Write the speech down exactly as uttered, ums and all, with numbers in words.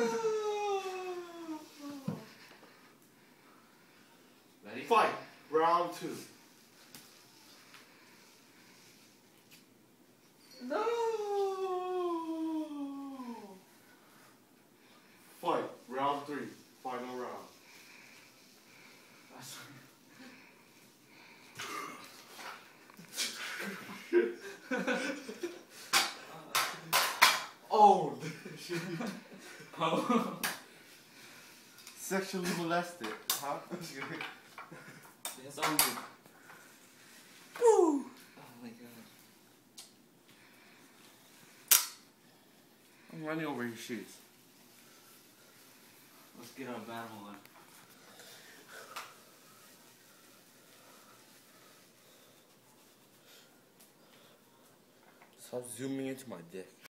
Ready? Fight. Round two. No. Fight. Round three. Final round. Oh. Oh. Sexually molested. Huh? It's on you. Woo! Oh my god. I'm running over his shoes. Let's get our battle on. Stop zooming into my dick.